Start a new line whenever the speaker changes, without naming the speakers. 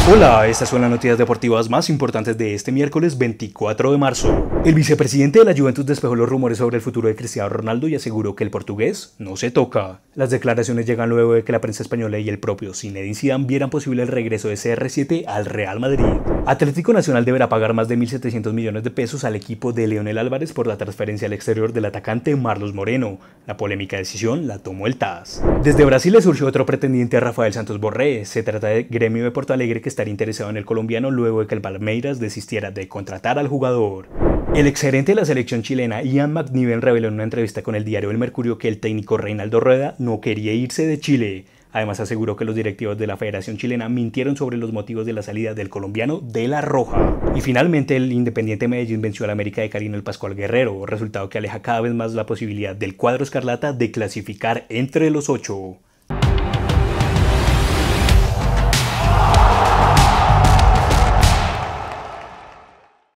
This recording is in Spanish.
Hola, estas son las noticias deportivas más importantes de este miércoles 24 de marzo. El vicepresidente de la Juventus despejó los rumores sobre el futuro de Cristiano Ronaldo y aseguró que el portugués no se toca. Las declaraciones llegan luego de que la prensa española y el propio Zinedine Zidane vieran posible el regreso de CR7 al Real Madrid. Atlético Nacional deberá pagar más de 1.700 millones de pesos al equipo de Leonel Álvarez por la transferencia al exterior del atacante Marlos Moreno. La polémica decisión la tomó el TAS. Desde Brasil le surgió otro pretendiente a Rafael Santos Borré. Se trata de Gremio de Porto Alegre, que estaría interesado en el colombiano luego de que el Palmeiras desistiera de contratar al jugador. El exgerente de la selección chilena, Ian McNiven, reveló en una entrevista con el diario El Mercurio que el técnico Reinaldo Rueda no quería irse de Chile. Además aseguró que los directivos de la Federación Chilena mintieron sobre los motivos de la salida del colombiano de la Roja. Y finalmente el Independiente Medellín venció al América de Cali en el Pascual Guerrero, resultado que aleja cada vez más la posibilidad del cuadro escarlata de clasificar entre los 8.